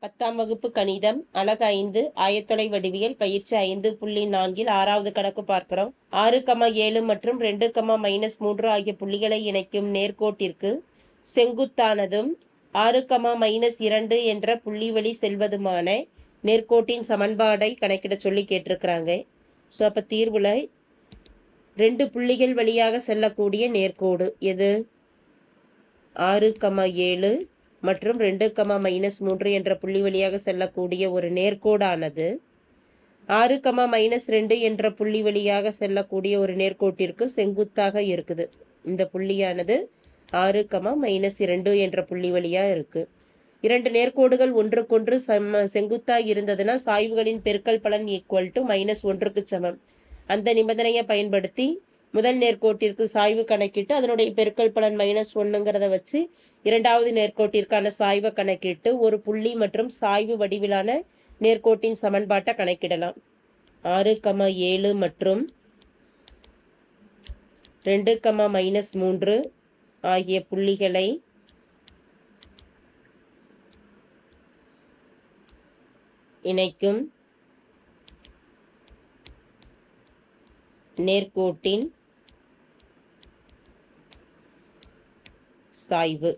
10ஆம் வகுப்பு கணிதம் அலகு 5 ஆயத்தொலை வடிவியல் பயிற்சி 5.4 6வது கணக்கு பார்க்கிறோம். 6,7 மற்றும் 2,-3 ஆகிய புள்ளிகளை இணைக்கும் நேர்கோட்டிற்கு செங்குத்தானதும் 6,-2 என்ற புள்ளி வழி செல்வதுமான நேர்கோட்டின் சமன்பாடை கணக்கிட சொல்லி கேட்டிருக்கிறாங்க. ஸோ அப்போ தீர்வில் 2 புள்ளிகள் வழியாக செல்லக்கூடிய நேர்கோடு எது? 6,7 மற்றும் 2,-3 என்ற புள்ளி வழியாக செல்லக்கூடிய ஒரு நேர்கோடானது 6,-2 என்ற புள்ளி வழியாக செல்லக்கூடிய ஒரு நேர்கோட்டிற்கு செங்குத்தாக இருக்குது. இந்த புள்ளியானது 6,-2 என்ற புள்ளி வழியா இருக்கு. 2 நேர்கோடுகள் ஒன்றுக்கொன்று செங்குத்தாக இருந்ததுன்னா சாய்வுகளின் பெருக்கல் பலன் =-1க்கு சமம். அந்த நிபந்தனையை பயன்படுத்தி முதல் நேர்கோட்டிற்கு சாய்வு கணக்கிட்டு அதனுடைய பெருக்கல் பலன் -1ங்கிறத வச்சு இரண்டாவது நேர்கோட்டிற்கான சாய்வை கணக்கிட்டு ஒரு புள்ளி மற்றும் சாய்வு வடிவிலான நேர்கோட்டின் சமன்பாட்டை கணக்கிடலாம். 6,7 மற்றும் 2,-3 ஆகிய புள்ளிகளை இணைக்கும் நேர்கோட்டின் சாய்வு.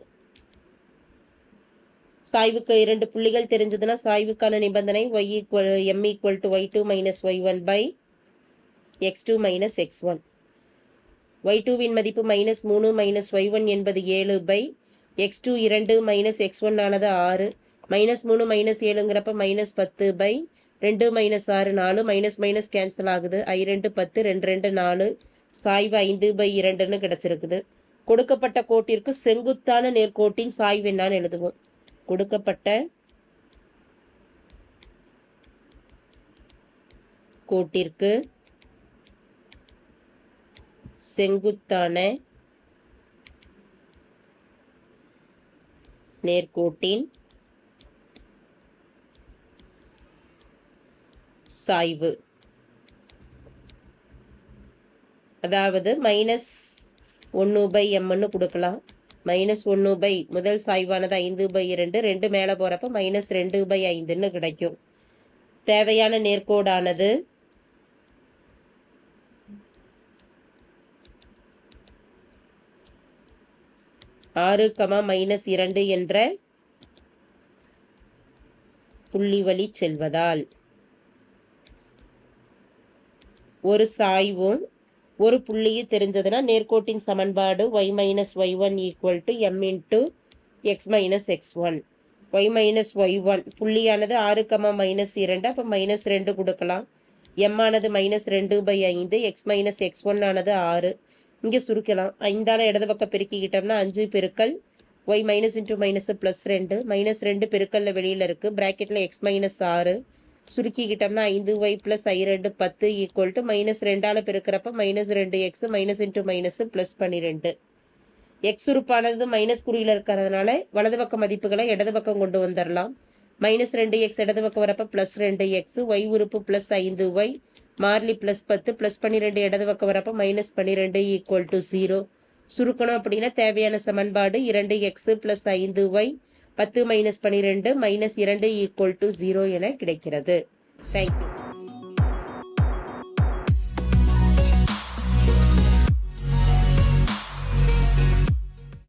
சாய்வுக்கு 2 புள்ளிகள் தெரிஞ்சதுன்னா சாய்வுக்கான நிபந்தனை m=y2 - y1 / x2 - x1. y2வின் மதிப்பு -3 - y1 என்பது 7 / x2 2 - x1 ஆனது 6 -3 - 7ங்கிறப்ப -10 / 2 - 6 4 - கேன்சல் ஆகுது. I2 10 2 2 4 சாய்வு 5/2ன்னு கிடைச்சிருக்குது. கொடுக்கப்பட்ட கோட்டிற்கு செங்குத்தான நேர்கோட்டின் சாய்வு என்னன்னு எழுதுவோம். கொடுக்கப்பட்ட கோட்டிற்கு செங்குத்தான நேர்கோட்டின் சாய்வு, அதாவது -1/mன்னு கொடுக்கலாம். -1 முதல் சாய்வானது 5/2 2 மேலே போகிறப்ப -2/5ன்னு கிடைக்கும். தேவையான நேர்கோடானது 6,-2 என்ற புள்ளி வழி செல்வதால் ஒரு சாய்வும் ஒரு புள்ளியும் தெரிஞ்சதுன்னா நேர்கோட்டின் சமன்பாடு y - y1 = m × x - x1. y - y1 புள்ளியானது 6,-2 அப்போ -2 கொடுக்கலாம். m ஆனது -2/5 x - x1 ஆனது 6. இங்கே சுருக்கலாம். 5ஆல் இடது பக்கம் பெருக்கிக்கிட்டோம்னா 5 பெருக்கல் y - × -+2 -2 பெருக்கல்ல வெளியில் இருக்கு பிராக்கெட்டில் x - 6 சுருக்கிக்கிட்டோம்னா 5y + I2 10 = -2ஆல் பெருக்கிறப்ப -2x -×-+12. எக்ஸ் உறுப்பானது மைனஸ் குறியில் இருக்கிறதுனால வலது பக்க மதிப்புகளை இடது பக்கம் கொண்டு வந்துடலாம். -2x இடது பக்கம் வரப்ப +2x, y உறுப்பு +5y, மாறிலி +10 +12 இடது பக்கம் வரப்ப -12 = 0. சுருக்கணும் அப்படின்னா தேவையான சமன்பாடு 2x + 5y 10 - 12 -2 = 0 என கிடைக்கிறது. தேங்க்யூ.